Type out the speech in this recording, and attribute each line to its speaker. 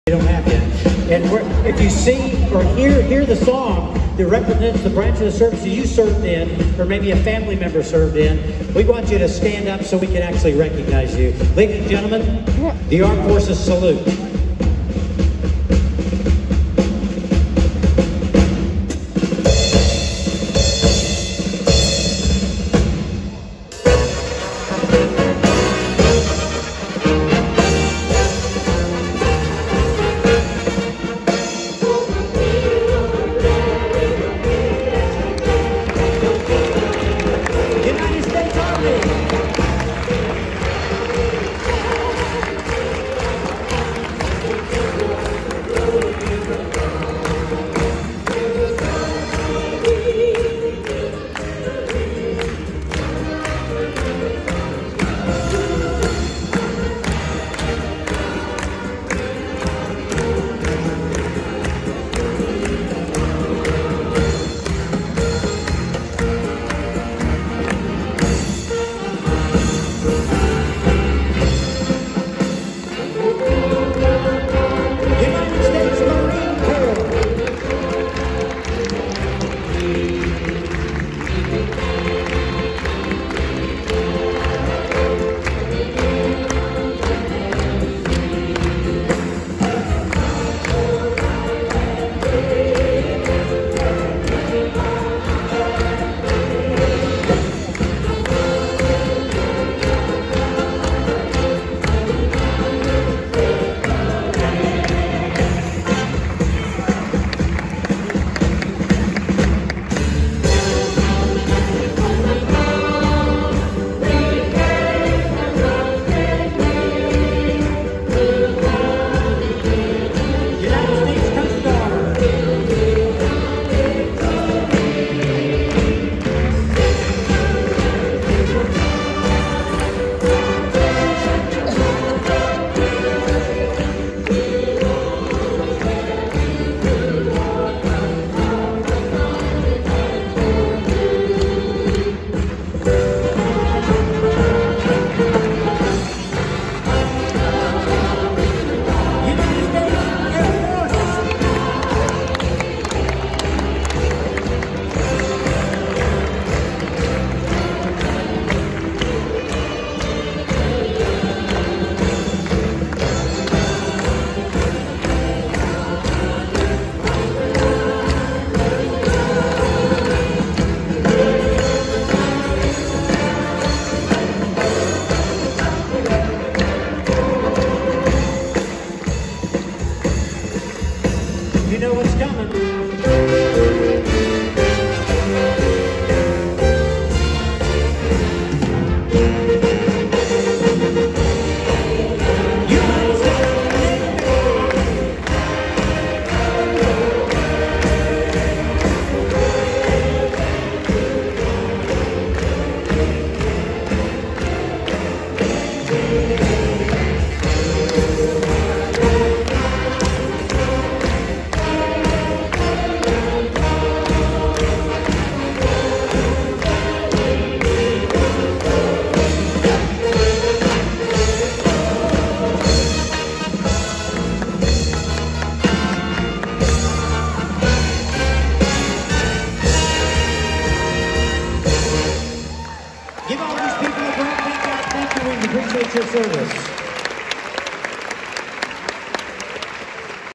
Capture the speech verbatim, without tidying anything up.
Speaker 1: You don't have yet. And we're, if you see or hear hear the song that represents the branch of the services you served in, or maybe a family member served in, we want you to stand up so we can actually recognize you. Ladies and gentlemen, the Armed Forces salute. You know what's coming.